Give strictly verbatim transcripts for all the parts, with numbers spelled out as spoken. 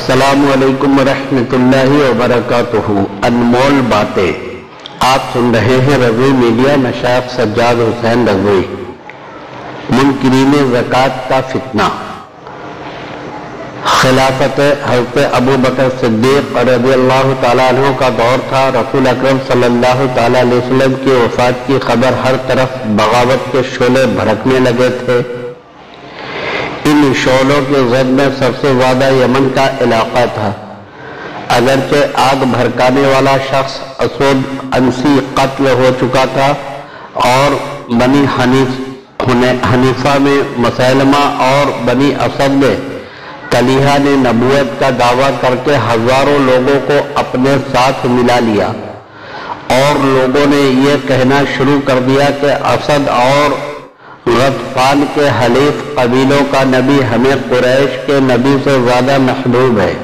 السلام علیکم ورحمۃ اللہ وبرکاتہ۔ انمول باتیں آپ سن رہے ہیں رضوی میڈیا، مشائخ سجاد حسین رضوی۔ منکرین زکوٰۃ کا فتنہ۔ خلافت حضرت ابو بکر صدیق رضی اللہ تعالیٰ عنہ کا دور تھا۔ رسول اکرم صلی اللہ تعالیٰ علیہ وسلم کی وفات کی خبر ہر طرف بغاوت کے شعلے بھڑکنے لگے تھے۔ ان شعلوں کے زد میں سب سے زیادہ یمن کا علاقہ تھا۔ اگرچہ آگ بھڑکانے والا شخص اسود انسی قتل ہو چکا تھا اور بنی حنیفہ میں مسلمہ اور بنی اسد میں طلیحہ نے نبوت کا دعویٰ کر کے ہزاروں لوگوں کو اپنے ساتھ ملا لیا، اور لوگوں نے یہ کہنا شروع کر دیا کہ اسد اور غطفان کے حلیف قبیلوں کا نبی ہمیں قریش کے نبی سے زیادہ محبوب ہے،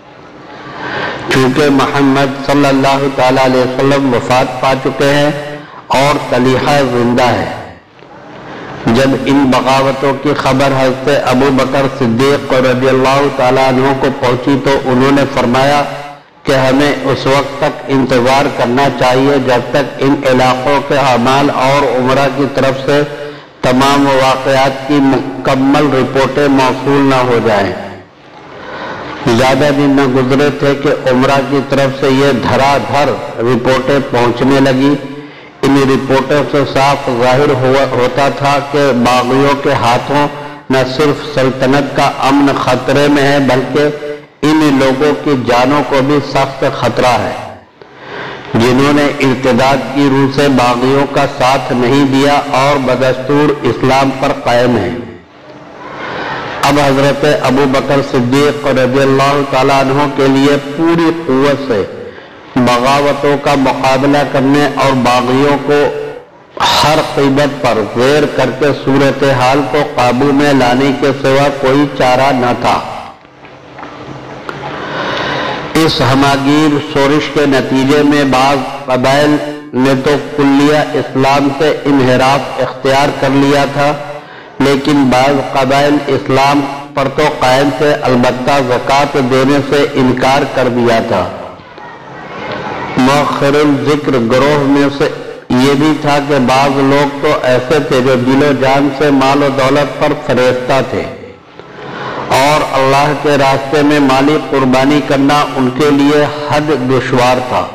چونکہ محمد صلی اللہ تعالیٰ علیہ وسلم وفات پا چکے ہیں اور طلیحہ زندہ ہے۔ جب ان بغاوتوں کی خبر حضرت ابو بکر صدیق رضی اللہ تعالیٰ عنہ کو پہنچی تو انہوں نے فرمایا کہ ہمیں اس وقت تک انتظار کرنا چاہیے جب تک ان علاقوں کے اعمال اور عمرہ کی طرف سے تمام واقعات کی مکمل رپورٹیں موصول نہ ہو جائیں۔ زیادہ دن نہ گزرے تھے کہ عمرہ کی طرف سے یہ دھرا دھر رپورٹیں پہنچنے لگی۔ ان رپورٹوں سے صاف ظاہر ہوا ہوتا تھا کہ باغیوں کے ہاتھوں نہ صرف سلطنت کا امن خطرے میں ہے بلکہ ان لوگوں کی جانوں کو بھی سخت خطرہ ہے جنہوں نے ارتداد کی روح سے باغیوں کا ساتھ نہیں دیا اور بدستور اسلام پر قائم ہیں۔ اب حضرت ابو بکر صدیق رضی اللہ تعالیٰ عنہ کے لیے پوری قوت سے بغاوتوں کا مقابلہ کرنے اور باغیوں کو ہر قیمت پر زیر کر کے صورتحال کو قابو میں لانے کے سوا کوئی چارہ نہ تھا۔ اس ہماگیر شورش کے نتیجے میں بعض قبائل نے تو کلیہ اسلام سے انحراف اختیار کر لیا تھا، لیکن بعض قبائل اسلام پر تو قائم تھے، البتہ زکوٰۃ دینے سے انکار کر دیا تھا۔ مؤخر الذکر گروہ میں سے یہ بھی تھا کہ بعض لوگ تو ایسے تھے جو دل و جان سے مال و دولت پر فریفتہ تھے اور اللہ کے راستے میں مالی قربانی کرنا ان کے لیے حد دشوار تھا،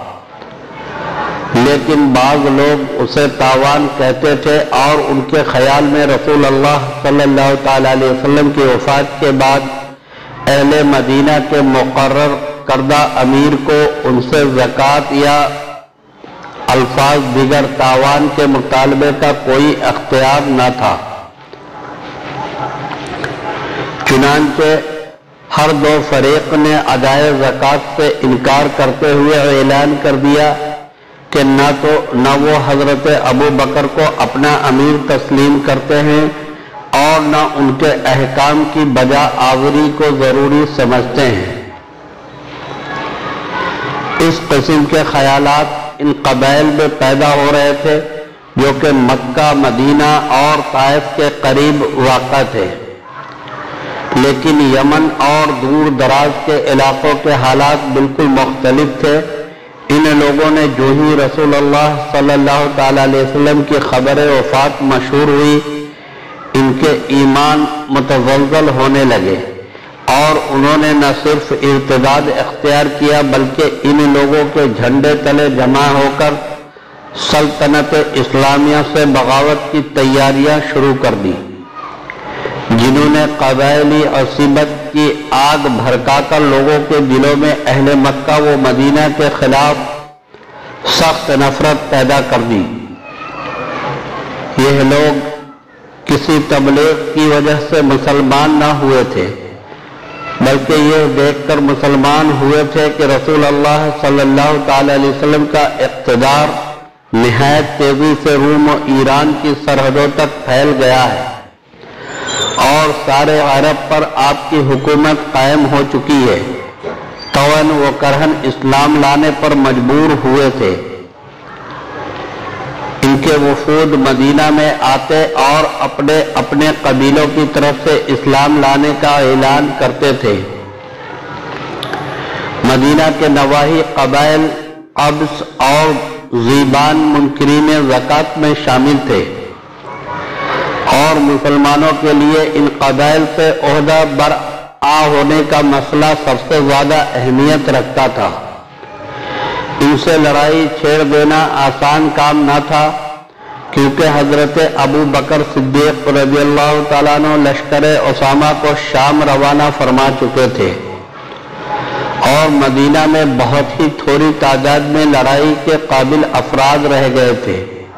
لیکن بعض لوگ اسے تاوان کہتے تھے اور ان کے خیال میں رسول اللہ صلی اللہ تعالیٰ علیہ وسلم کی وفات کے بعد اہل مدینہ کے مقرر کردہ امیر کو ان سے زکوٰۃ یا الفاظ دیگر تاوان کے مطالبے کا کوئی اختیار نہ تھا۔ چنانچہ ہر دو فریق نے ادائے زکوٰۃ سے انکار کرتے ہوئے اعلان کر دیا کہ نہ تو نہ وہ حضرت ابو بکر کو اپنا امیر تسلیم کرتے ہیں اور نہ ان کے احکام کی بجا آوری کو ضروری سمجھتے ہیں۔ اس قسم کے خیالات ان قبائل میں پیدا ہو رہے تھے جو کہ مکہ، مدینہ اور طائف کے قریب واقع تھے، لیکن یمن اور دور دراز کے علاقوں کے حالات بالکل مختلف تھے۔ ان لوگوں نے جو ہی رسول اللہ صلی اللہ تعالیٰ علیہ وسلم کی خبر وفات مشہور ہوئی، ان کے ایمان متزلزل ہونے لگے اور انہوں نے نہ صرف ارتداد اختیار کیا بلکہ ان لوگوں کے جھنڈے تلے جمع ہو کر سلطنت اسلامیہ سے بغاوت کی تیاریاں شروع کر دی، جنہوں نے قبائلی عصبت کی آگ بھڑکا کر لوگوں کے دلوں میں اہل مکہ و مدینہ کے خلاف سخت نفرت پیدا کر دی۔ یہ لوگ کسی تبلیغ کی وجہ سے مسلمان نہ ہوئے تھے بلکہ یہ دیکھ کر مسلمان ہوئے تھے کہ رسول اللہ صلی اللہ تعالی علیہ وسلم کا اقتدار نہایت تیزی سے روم و ایران کی سرحدوں تک پھیل گیا ہے اور سارے عرب پر آپ کی حکومت قائم ہو چکی ہے۔ طوعاً و کرہاً اسلام لانے پر مجبور ہوئے تھے۔ ان کے وفود مدینہ میں آتے اور اپنے اپنے قبیلوں کی طرف سے اسلام لانے کا اعلان کرتے تھے۔ مدینہ کے نواحی قبائل ابس اور ذیبان منکرین زکوٰۃ میں شامل تھے، اور مسلمانوں کے لیے ان قبائل سے عہدہ برآ ہونے کا مسئلہ سب سے زیادہ اہمیت رکھتا تھا۔ ان سے لڑائی چھیڑ دینا آسان کام نہ تھا، کیونکہ حضرت ابو بکر صدیق رضی اللہ تعالیٰ عنہ لشکر اسامہ کو شام روانہ فرما چکے تھے، اور مدینہ میں بہت ہی تھوڑی تعداد میں لڑائی کے قابل افراد رہ گئے تھے۔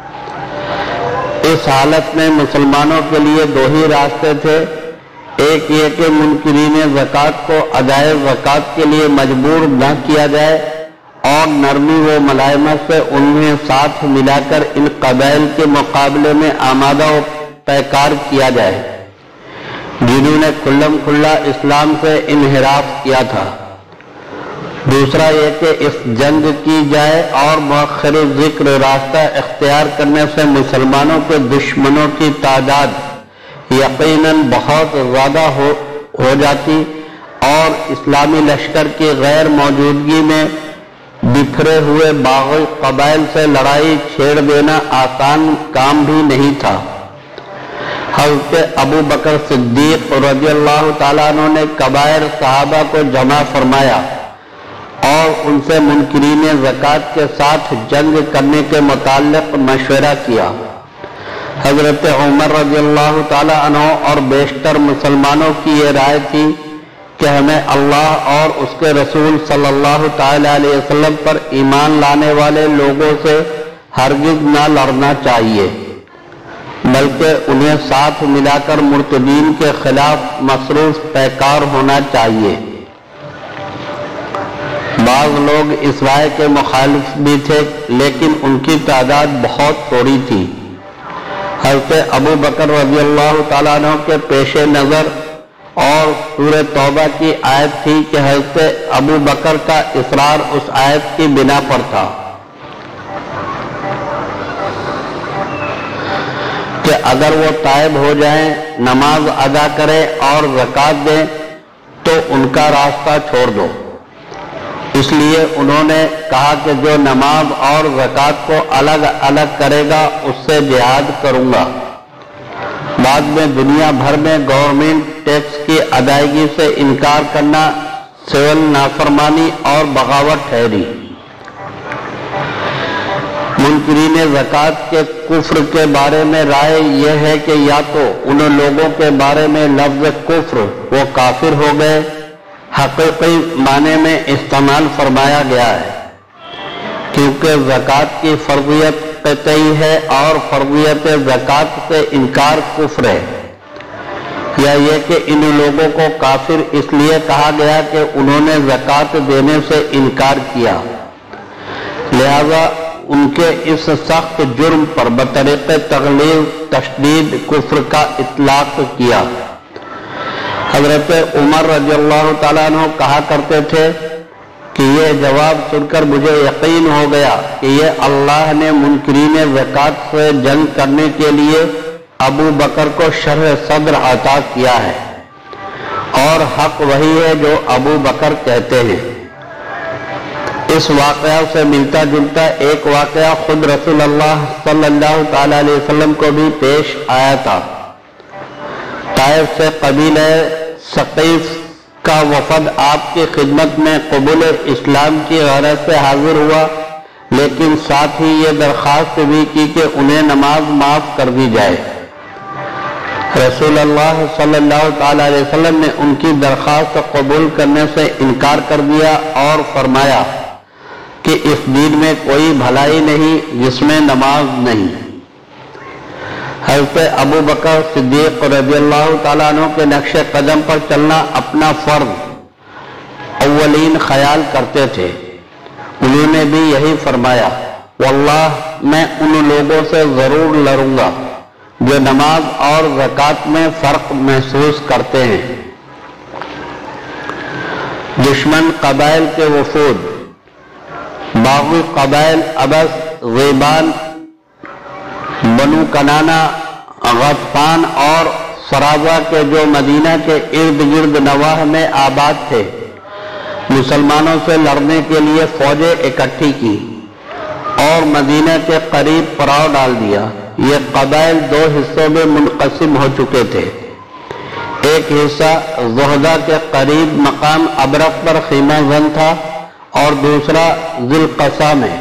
اس حالت میں مسلمانوں کے لیے دو ہی راستے تھے، ایک یہ کہ منکرین زکوٰۃ کو ادائے زکوٰۃ کے لیے مجبور نہ کیا جائے، اور نرمی و ملائمت سے انہیں ساتھ ملا کر ان قبائل کے مقابلے میں آمادہ و پیکار کیا جائے جنہوں نے کھلم کھلا اسلام سے انحراف کیا تھا۔ دوسرا یہ کہ اس جنگ کی جائے اور مؤخر ذکر راستہ اختیار کرنے سے مسلمانوں کے دشمنوں کی تعداد یقیناً بہت زیادہ ہو ہو جاتی، اور اسلامی لشکر کی غیر موجودگی میں بکھرے ہوئے باغی قبائل سے لڑائی چھیڑ دینا آسان کام بھی نہیں تھا۔ حضرت ابو بکر صدیق رضی اللہ تعالیٰ عنہ نے کبائر صحابہ کو جمع فرمایا اور ان سے منکرین زکوٰۃ کے ساتھ جنگ کرنے کے متعلق مشورہ کیا۔ حضرت عمر رضی اللہ تعالیٰ عنہ اور بیشتر مسلمانوں کی یہ رائے تھی کہ ہمیں اللہ اور اس کے رسول صلی اللہ تعالیٰ علیہ وسلم پر ایمان لانے والے لوگوں سے ہرگز نہ لڑنا چاہیے، بلکہ انہیں ساتھ ملا کر مرتدین کے خلاف مصروف پیکار ہونا چاہیے۔ بعض لوگ اس رائے کے مخالف بھی تھے، لیکن ان کی تعداد بہت تھوڑی تھی۔ حضرت ابو بکر رضی اللہ تعالیٰ عنہ کے پیش نظر اور سورہ توبہ کی آیت تھی کہ حضرت ابو بکر کا اصرار اس آیت کی بنا پر تھا کہ اگر وہ تائب ہو جائیں، نماز ادا کریں اور زکوٰۃ دیں تو ان کا راستہ چھوڑ دو۔ اس لیے انہوں نے کہا کہ جو نماز اور زکوٰۃ کو الگ الگ کرے گا اس سے جہاد کروں گا۔ بعد میں دنیا بھر میں گورنمنٹ ٹیکس کی ادائیگی سے انکار کرنا سول نافرمانی اور بغاوت ٹھہری۔ منکرین زکوٰۃ کے کفر کے بارے میں رائے یہ ہے کہ یا تو ان لوگوں کے بارے میں لفظ کفر وہ کافر ہو گئے حقیقی معنی میں استعمال فرمایا گیا ہے، کیونکہ زکوٰۃ کی فرضیت قطعی ہے اور فرضیت زکوٰۃ سے انکار کفر ہے، یا یہ کہ ان لوگوں کو کافر اس لیے کہا گیا کہ انہوں نے زکوٰۃ دینے سے انکار کیا، لہذا ان کے اس سخت جرم پر بطریق تغلیظ تشدید کفر کا اطلاق کیا۔ حضرت عمر رضی اللہ تعالیٰ عنہ کہا کرتے تھے کہ یہ جواب سن کر مجھے یقین ہو گیا کہ یہ اللہ نے منکرین زکوٰۃ سے جنگ کرنے کے لیے ابو بکر کو شرح صدر عطا کیا ہے، اور حق وہی ہے جو ابو بکر کہتے ہیں۔ اس واقعہ سے ملتا جلتا ایک واقعہ خود رسول اللہ صلی اللہ تعالی علیہ وسلم کو بھی پیش آیا تھا۔ طائف سے قبیلہ ثقیف کا وفد آپ کی خدمت میں قبول اسلام کی غرض سے حاضر ہوا، لیکن ساتھ ہی یہ درخواست بھی کی کہ انہیں نماز معاف کر دی جائے۔ رسول اللہ صلی اللہ تعالی علیہ وسلم نے ان کی درخواست قبول کرنے سے انکار کر دیا اور فرمایا کہ اس دین میں کوئی بھلائی نہیں جس میں نماز نہیں۔ حضرت ابو بکر صدیق رضی اللہ تعالیٰ عنہ کے نقش قدم پر چلنا اپنا فرض اولین خیال کرتے تھے۔ انہوں نے بھی یہی فرمایا، واللہ میں ان لوگوں سے ضرور لڑوں گا جو نماز اور زکوٰۃ میں فرق محسوس کرتے ہیں۔ دشمن قبائل کے وفود باغی قبائل ابس، غیبان، بنو کنانا، غطفان اور سرازہ کے جو مدینہ کے ارد گرد نواح میں آباد تھے، مسلمانوں سے لڑنے کے لیے فوجیں اکٹھی کی اور مدینہ کے قریب پڑاؤ ڈال دیا۔ یہ قبائل دو حصوں میں منقسم ہو چکے تھے۔ ایک حصہ زہدہ کے قریب مقام ابرق پر خیمہ زن تھا اور دوسرا ذی القصا میں۔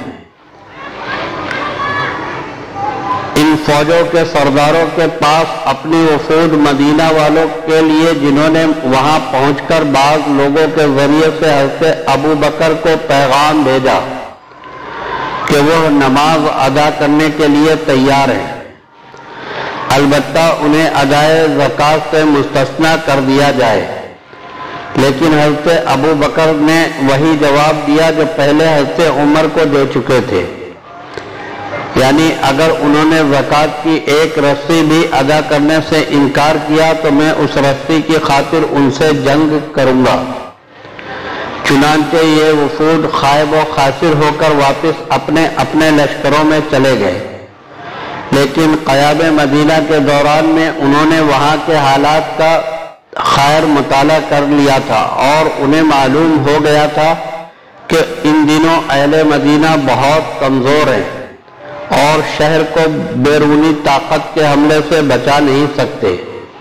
ان فوجوں کے سرداروں کے پاس اپنی وفود مدینہ والوں کے لیے، جنہوں نے وہاں پہنچ کر بعض لوگوں کے ذریعے سے حضرت ابو بکر کو پیغام بھیجا کہ وہ نماز ادا کرنے کے لیے تیار ہیں، البتہ انہیں ادائے زکوٰۃ سے مستثنیٰ کر دیا جائے۔ لیکن حضرت ابو بکر نے وہی جواب دیا جو پہلے حضرت عمر کو دے چکے تھے، یعنی اگر انہوں نے زکوٰۃ کی ایک رسی بھی ادا کرنے سے انکار کیا تو میں اس رسی کی خاطر ان سے جنگ کروں گا۔ چنانچہ یہ وفود خائب و خاسر ہو کر واپس اپنے اپنے لشکروں میں چلے گئے، لیکن قیام مدینہ کے دوران میں انہوں نے وہاں کے حالات کا خیر مطالعہ کر لیا تھا اور انہیں معلوم ہو گیا تھا کہ ان دنوں اہل مدینہ بہت کمزور ہیں اور شہر کو بیرونی طاقت کے حملے سے بچا نہیں سکتے۔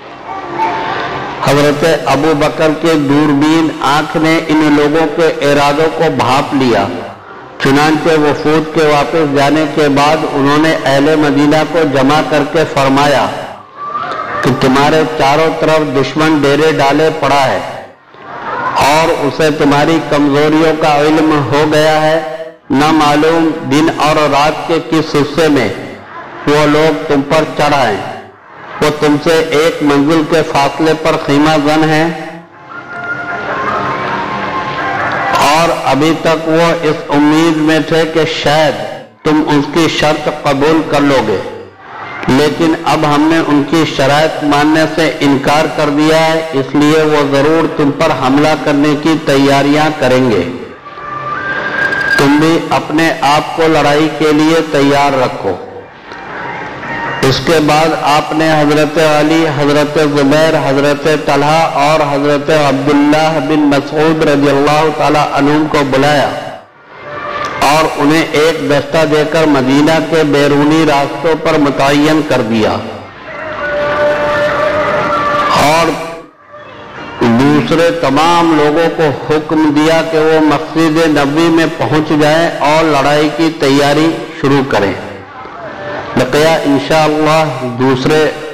حضرت ابو بکر کے دوربین آنکھ نے ان لوگوں کے ارادوں کو بھانپ لیا، چنانچہ وفود کے واپس جانے کے بعد انہوں نے اہل مدینہ کو جمع کر کے فرمایا کہ تمہارے چاروں طرف دشمن ڈیرے ڈالے پڑا ہے اور اسے تمہاری کمزوریوں کا علم ہو گیا ہے، نہ معلوم دن اور رات کے کس حصے میں وہ لوگ تم پر چڑھ آئے، وہ تم سے ایک منزل کے فاصلے پر خیمہ زن ہیں اور ابھی تک وہ اس امید میں تھے کہ شاید تم اس کی شرط قبول کر لو گے، لیکن اب ہم نے ان کی شرائط ماننے سے انکار کر دیا ہے، اس لیے وہ ضرور تم پر حملہ کرنے کی تیاریاں کریں گے۔ تم بھی اپنے آپ کو لڑائی کے لیے تیار رکھو۔ اس کے بعد آپ نے حضرت علی، حضرت زبیر، حضرت طلحہ اور حضرت عبداللہ بن مسعود رضی اللہ تعالی عنہم کو بلایا اور انہیں ایک دستہ دے کر مدینہ کے بیرونی راستوں پر متعین کر دیا اور دوسرے تمام لوگوں کو حکم دیا کہ وہ مسجد نبوی میں پہنچ جائیں اور لڑائی کی تیاری شروع کریں۔ بقیہ انشاءاللہ دوسرے